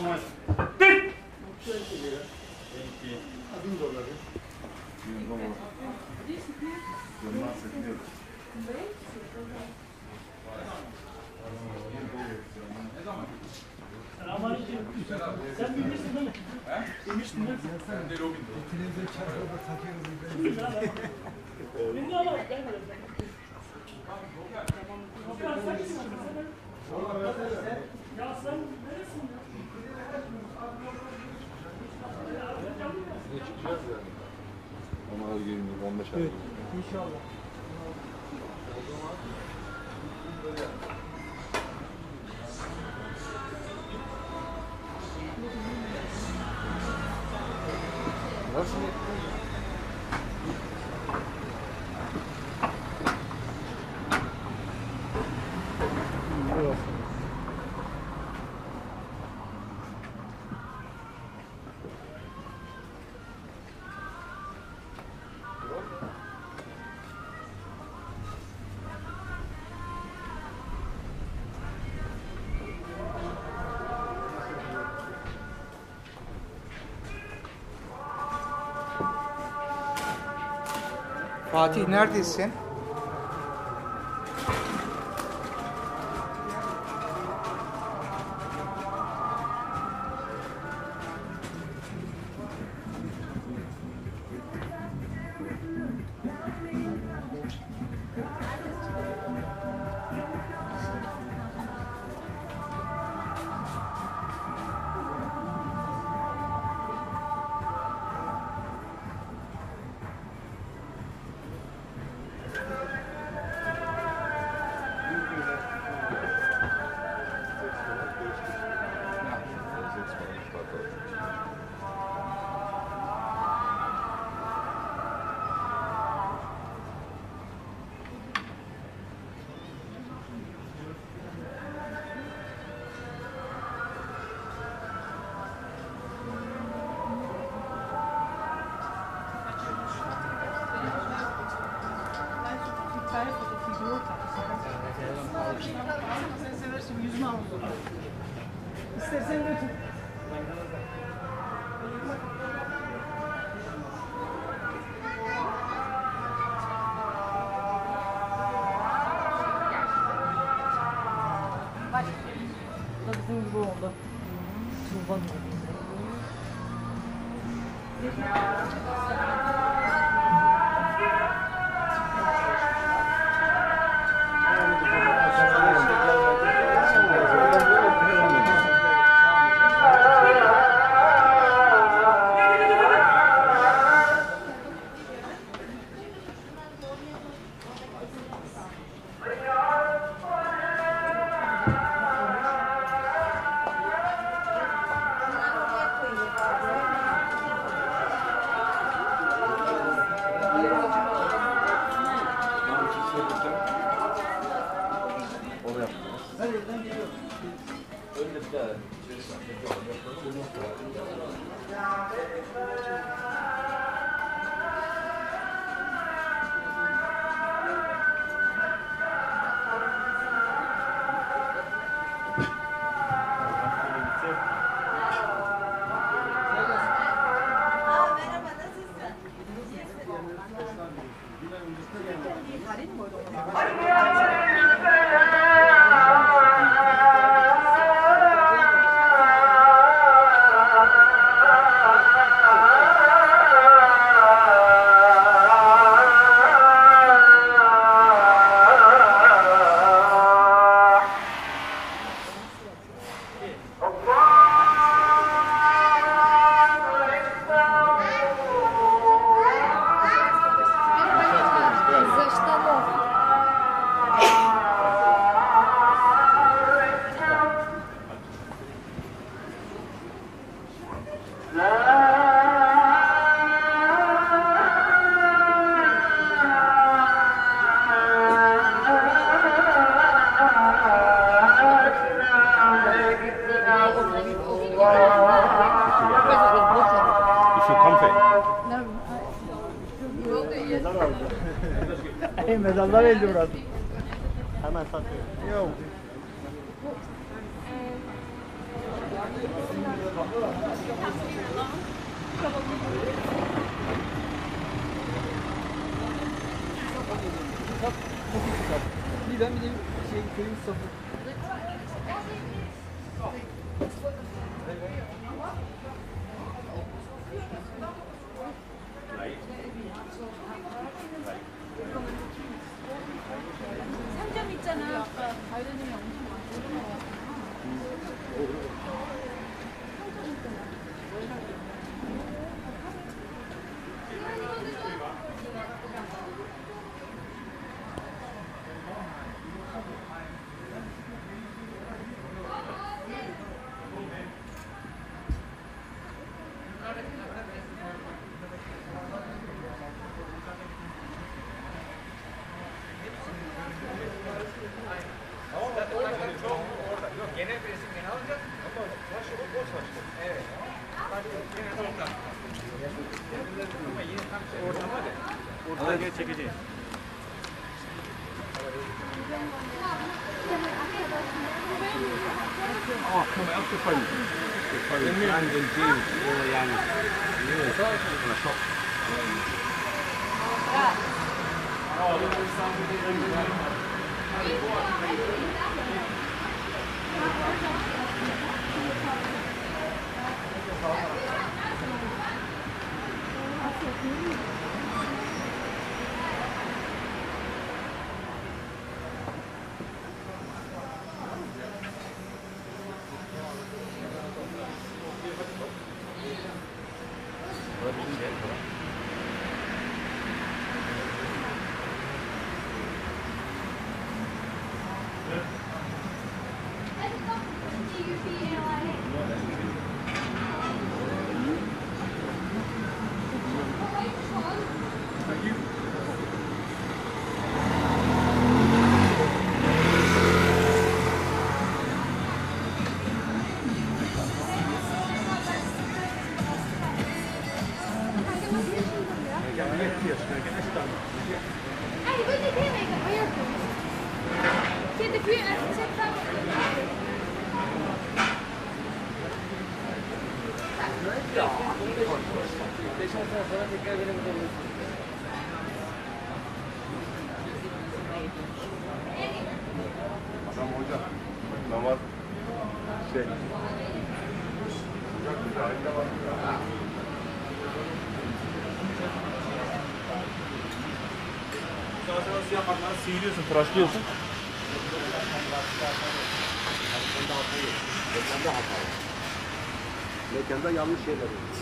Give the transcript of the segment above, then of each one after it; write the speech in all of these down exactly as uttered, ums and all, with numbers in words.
Ama tık! Selamünaleyküm. Sen bilmişsin değil mi? Bilmiştin değil mi? Ben de Robin. Televizyon çarpıda takıyoruz. Beni al, gel böyle. Ya sen neresin ya? Ne çıkacağız yani? Ama her gün on beş ay. Evet, inşallah. Nasıl? Fatih neredesin? Sen seversin, yüzme havuzu. İstersen götür. Bu da bizim gibi oldu. Tuğba gibi. Mezarlar elde burası. Hemen satıyor. Yok. Bir ben bir de şey köyün sapı. 상점 있잖아. 아까 가이드님이 엄청 많이 Oradan geri çekeceğiz. اه كما يأكل فن فن عند الجيم يعني أنا شوك Hey, what did he make a weird one? Kid, if you ever check that beş on sene sonra tekrar benim buradayım. Adam hoca namaz şey Hocam bir halinde var. Sonra sen o siyah patları sıyırıyorsun, tıraşlıyorsun. Mekanda hata var. Mekanda yanlış şeyler oluyor.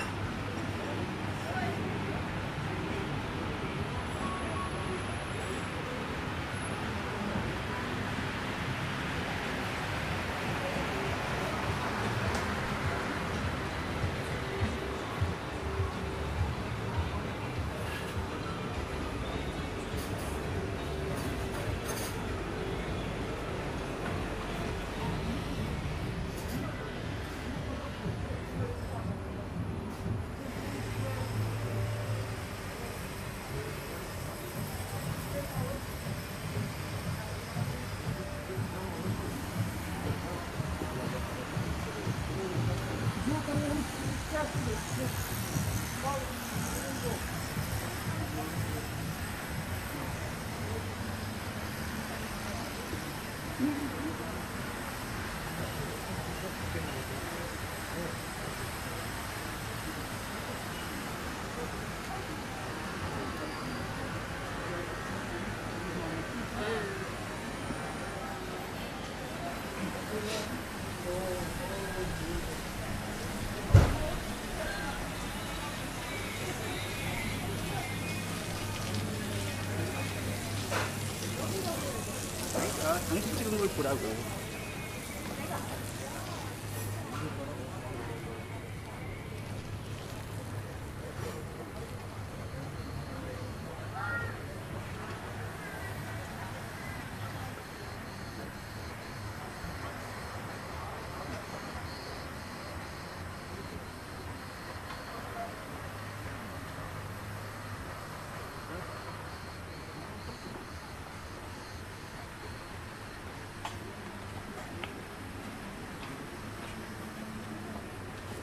당신 찍은 걸 보라고.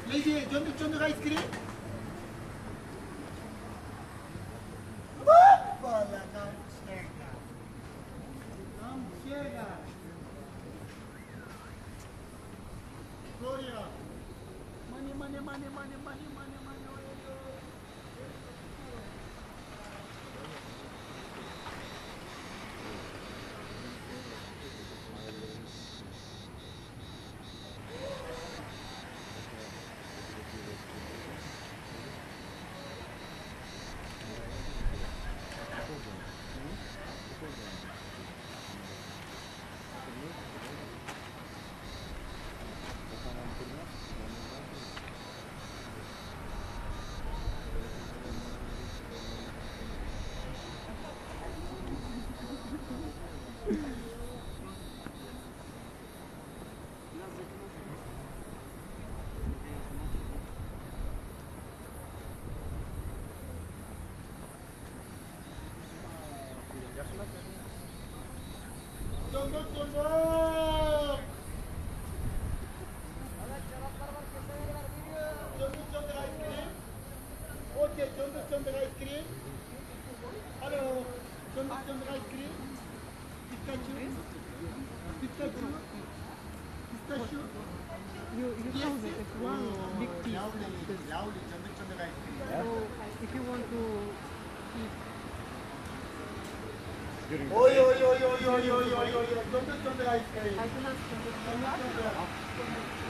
Lady, 쫀득쫀득 아이스크림? Bola, não chega. Não chega. Gloria. Money, money, money, money, money, money, money. 쫀득쫀득! 쫀득쫀득 아이스크림? 오케이, 쫀득쫀득 아이스크림? 알로, 쫀득쫀득 아이스크림? 피스타치오? 피스타치오? 피스타치오? You, you Yes. found it as one big piece. Lovely, lovely, 쫀득쫀득 아이스크림. So if you want to eat, 오이, 오이, 오이, 오이, 오이, 오이, 오이, 오이, 쫀득쫀득 아이스크림. I can ask them to come back.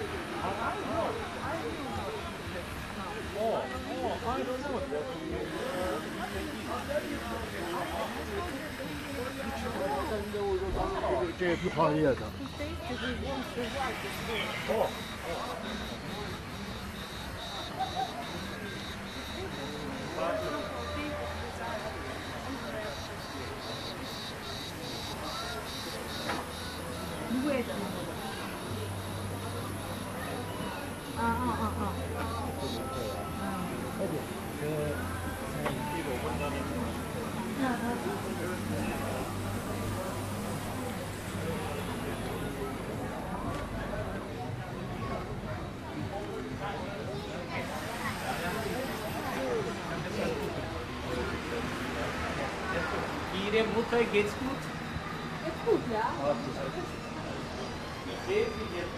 这不好意思。 To taste if you want to. 누구의 아, 아, 아, 아. Ihre Mutter geht's gut? Ist gut, ja? Sehr viel jetzt.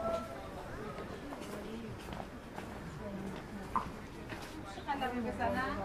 Hanapin ka sana.